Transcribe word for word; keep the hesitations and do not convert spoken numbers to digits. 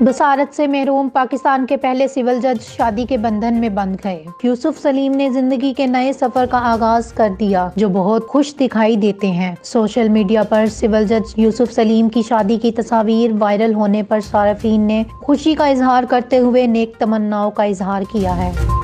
बصارت से महरूम पाकिस्तान के पहले सिविल जज शादी के बंधन में बंध गए। यूसुफ सलीम ने जिंदगी के नए सफर का आगाज कर दिया जो बहुत खुश दिखाई देते हैं। सोशल मीडिया पर सिविल जज यूसुफ सलीम की शादी की तस्वीर वायरल होने पर सार्फिन ने खुशी का इजहार करते हुए नेक तमन्नाओं का इजहार किया है।